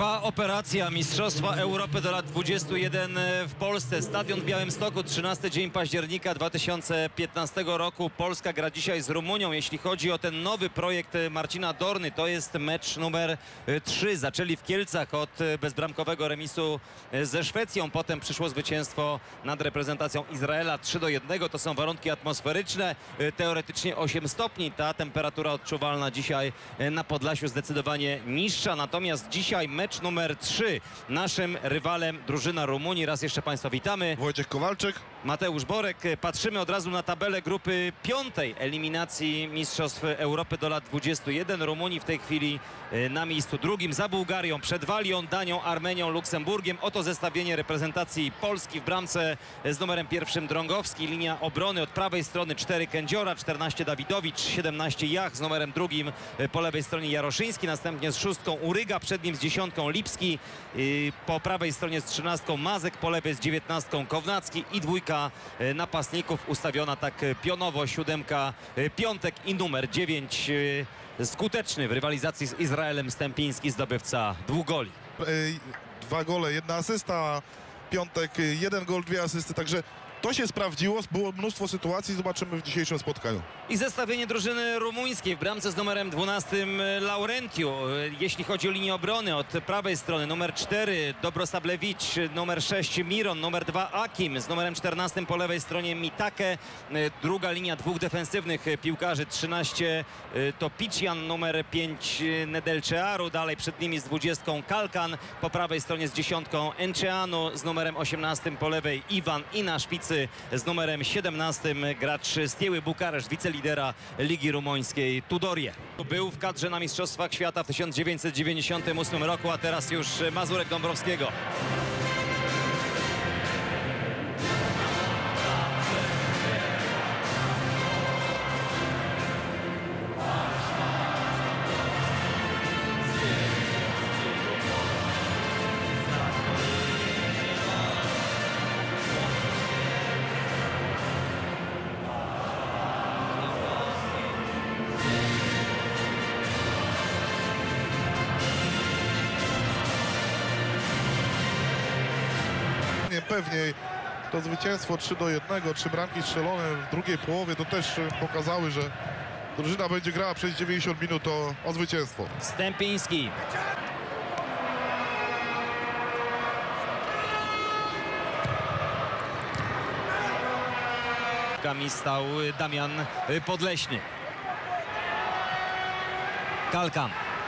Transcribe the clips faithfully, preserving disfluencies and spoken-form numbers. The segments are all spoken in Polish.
Trwa operacja Mistrzostwa Europy do lat dwudziestu jeden w Polsce. Stadion w Białymstoku, trzynasty dzień października dwa tysiące piętnastego roku. Polska gra dzisiaj z Rumunią. Jeśli chodzi o ten nowy projekt Marcina Dorny, to jest mecz numer trzy. Zaczęli w Kielcach od bezbramkowego remisu ze Szwecją. Potem przyszło zwycięstwo nad reprezentacją Izraela trzy do jednego. To są warunki atmosferyczne. Teoretycznie osiem stopni. Ta temperatura odczuwalna dzisiaj na Podlasiu zdecydowanie niższa. Natomiast dzisiaj mecz numer trzy. Naszym rywalem drużyna Rumunii. Raz jeszcze Państwa witamy. Wojciech Kowalczyk. Mateusz Borek. Patrzymy od razu na tabelę grupy piątej eliminacji Mistrzostw Europy do lat dwudziestu jeden. Rumunii w tej chwili na miejscu drugim za Bułgarią, przed Walią, Danią, Armenią, Luksemburgiem. Oto zestawienie reprezentacji Polski. W bramce z numerem pierwszym Drągowski. Linia obrony od prawej strony cztery Kędziora, czternaście Dawidowicz, siedemnaście Jach. Z numerem drugim po lewej stronie Jaroszyński. Następnie z szóstką Uryga, przed nim z dziesiątką Lipski. Po prawej stronie z trzynastką Mazek, po lewej z dziewiętnastką Kownacki i dwójka napastników ustawiona tak pionowo. Siódemka Piątek i numer dziewięć skuteczny w rywalizacji z Izraelem Stępiński, zdobywca dwóch goli. Dwa gole, jedna asysta. Piątek, jeden gol, dwie asysty, także to się sprawdziło, było mnóstwo sytuacji, zobaczymy w dzisiejszym spotkaniu. I zestawienie drużyny rumuńskiej w bramce z numerem dwunastym Laurentiu. Jeśli chodzi o linię obrony, od prawej strony numer cztery Dobrosablewicz, numer sześć Miron, numer dwa Akim, z numerem czternastym po lewej stronie Mitake. Druga linia dwóch defensywnych piłkarzy, trzynaście to Picjan, numer pięć Nedelcearu, dalej przed nimi z dwudziestką Kalkan, po prawej stronie z dziesiątką Enceanu, z numerem osiemnastym po lewej Iwan i na szpicy z numerem siedemnastym gracz Stieły Bukareszt, wicelidera Ligi Rumuńskiej Tudorie. Był w kadrze na Mistrzostwach Świata w tysiąc dziewięćset dziewięćdziesiątym ósmym roku, a teraz już Mazurek Dąbrowskiego. Pewniej to zwycięstwo trzy do jednego, trzy bramki strzelone w drugiej połowie to też pokazały, że drużyna będzie grała przez dziewięćdziesiąt minut o, o zwycięstwo. Stępiński. Kami stał Damian Podleśny. Kalkan.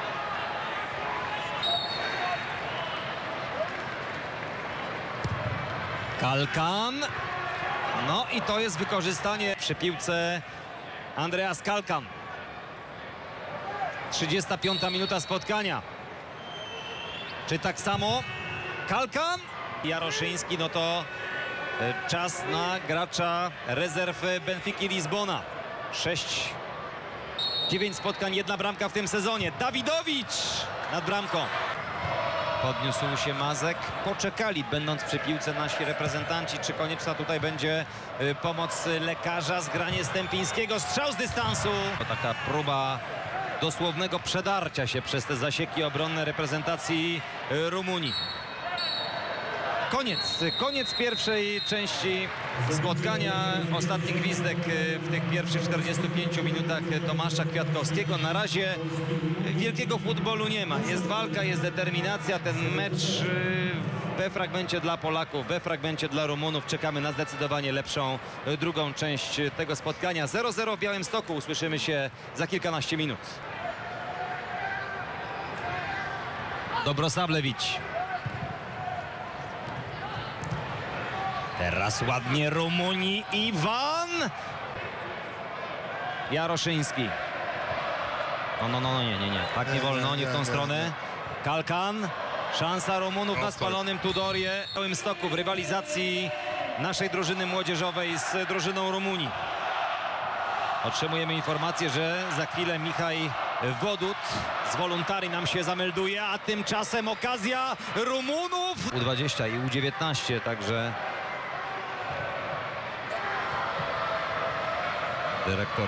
Kalkan. No i to jest wykorzystanie przy piłce Andreas Kalkan. trzydziesta piąta minuta spotkania. Czy tak samo? Kalkan. Jaroszyński, no to czas na gracza rezerw Benfiki Lizbona. sześć dziewięć spotkań, jedna bramka w tym sezonie. Dawidowicz nad bramką. Podniósł się Mazek. Poczekali, będąc przy piłce, nasi reprezentanci. Czy konieczna tutaj będzie pomoc lekarza? Zgranie Stępińskiego. Strzał z dystansu. To taka próba dosłownego przedarcia się przez te zasieki obronne reprezentacji Rumunii. Koniec, koniec pierwszej części spotkania. Ostatni gwizdek w tych pierwszych czterdziestu pięciu minutach Tomasza Kwiatkowskiego. Na razie wielkiego futbolu nie ma. Jest walka, jest determinacja. Ten mecz we fragmencie dla Polaków, we fragmencie dla Rumunów. Czekamy na zdecydowanie lepszą drugą część tego spotkania. zero zero w Białymstoku. Usłyszymy się za kilkanaście minut. Dobrosablewicz. Teraz ładnie Rumunii. Iwan. Jaroszyński. No, no, no, nie, nie, nie. Tak nie wolno, nie w tą stronę. Kalkan. Szansa Rumunów na spalonym Tudorie. W Białymstoku w rywalizacji naszej drużyny młodzieżowej z drużyną Rumunii. Otrzymujemy informację, że za chwilę Michaj Wodut z Woluntari nam się zamelduje, a tymczasem okazja Rumunów. U dwadzieścia i U dziewiętnaście, także dyrektor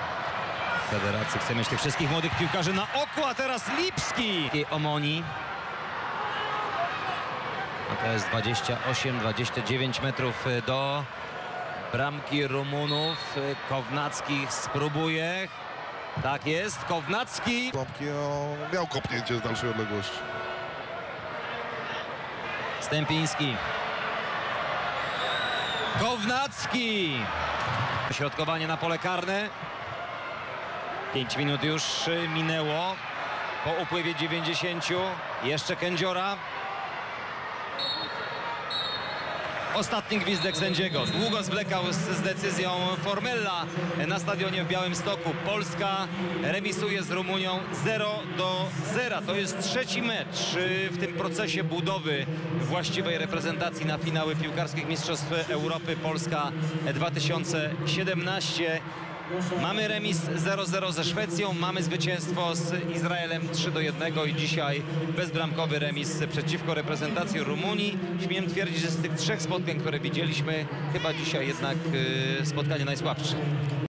federacji chce mieć tych wszystkich młodych piłkarzy na oku, a teraz Lipski i Omoni. To jest dwadzieścia osiem dwadzieścia dziewięć metrów do bramki Rumunów. Kownacki spróbuje. Tak jest, Kownacki. Pompki, no, miał kopnięcie z dalszej odległości. Stępiński. Kownacki. Środkowanie na pole karne. pięć minut już minęło po upływie dziewięćdziesięciu. Jeszcze Kędziora. Ostatni gwizdek sędziego. Długo zwlekał z, z decyzją Formella na stadionie w Białymstoku. Polska remisuje z Rumunią zero do zera. To jest trzeci mecz w tym procesie budowy właściwej reprezentacji na finały piłkarskich Mistrzostw Europy Polska dwa tysiące siedemnaście. Mamy remis zero zero ze Szwecją, mamy zwycięstwo z Izraelem trzy do jednego i dzisiaj bezbramkowy remis przeciwko reprezentacji Rumunii. Śmiem twierdzić, że z tych trzech spotkań, które widzieliśmy, chyba dzisiaj jednak spotkanie najsłabsze.